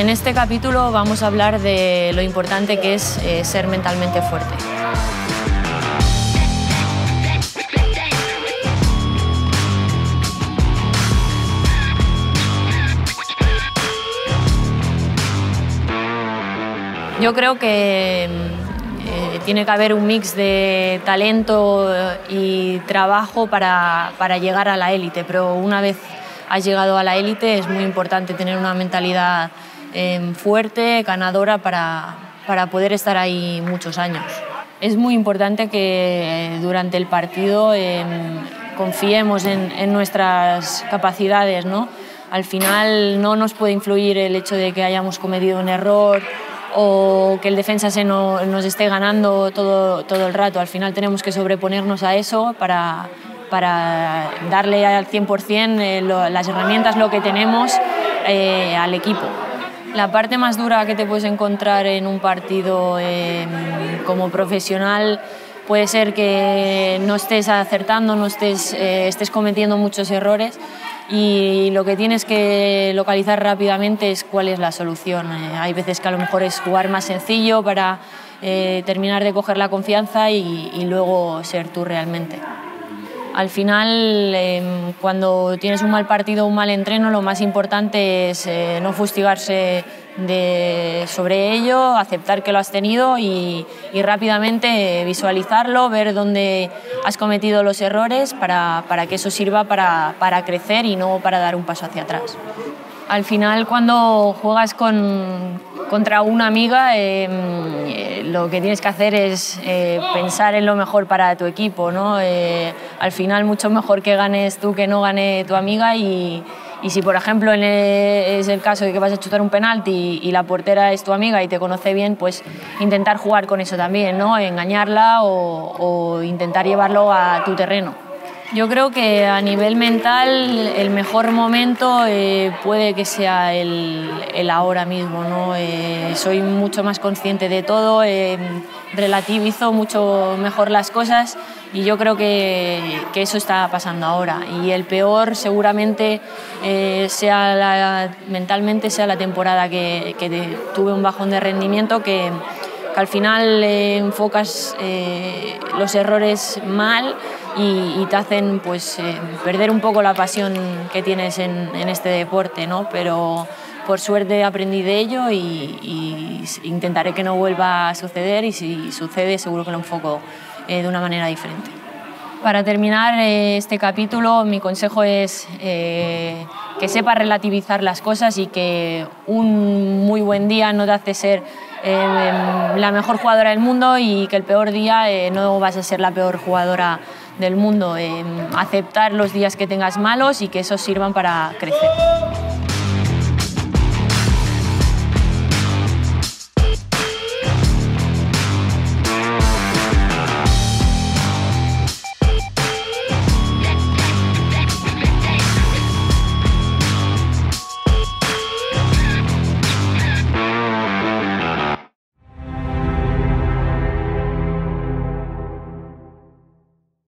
En este capítulo vamos a hablar de lo importante que es ser mentalmente fuerte. Yo creo que tiene que haber un mix de talento y trabajo para llegar a la élite, pero una vez has llegado a la élite es muy importante tener una mentalidad fuerte, ganadora para poder estar ahí muchos años. Es muy importante que durante el partido confiemos en nuestras capacidades, ¿no? Al final no nos puede influir el hecho de que hayamos cometido un error o que el defensa nos esté ganando todo el rato. Al final tenemos que sobreponernos a eso para darle al 100% las herramientas, lo que tenemos al equipo. La parte más dura que te puedes encontrar en un partido como profesional puede ser que no estés acertando, estés cometiendo muchos errores, y lo que tienes que localizar rápidamente es cuál es la solución. Hay veces que a lo mejor es jugar más sencillo para terminar de coger la confianza y luego ser tú realmente. Al final, cuando tienes un mal partido o un mal entreno, lo más importante es no fustigarse sobre ello, aceptar que lo has tenido y rápidamente visualizarlo, ver dónde has cometido los errores para que eso sirva para crecer y no para dar un paso hacia atrás. Al final, cuando juegas contra una amiga, lo que tienes que hacer es pensar en lo mejor para tu equipo, ¿no? Al final, mucho mejor que ganes tú que no gane tu amiga, y si, por ejemplo, es el caso de que vas a chutar un penalti y la portera es tu amiga y te conoce bien, pues intentar jugar con eso también, ¿no? Engañarla o intentar llevarlo a tu terreno. Yo creo que a nivel mental el mejor momento puede que sea el ahora mismo, ¿no? Soy mucho más consciente de todo, relativizo mucho mejor las cosas, y yo creo que eso está pasando ahora. Y el peor seguramente mentalmente sea la temporada que tuve un bajón de rendimiento, que al final enfocas los errores mal y te hacen pues, perder un poco la pasión que tienes en este deporte, ¿no? Pero por suerte aprendí de ello y intentaré que no vuelva a suceder, y si sucede seguro que lo enfoco de una manera diferente. Para terminar este capítulo, mi consejo es que sepas relativizar las cosas y que un muy buen día no te hace ser la mejor jugadora del mundo, y que el peor día no vas a ser la peor jugadora del mundo. Aceptar los días que tengas malos y que esos sirvan para crecer.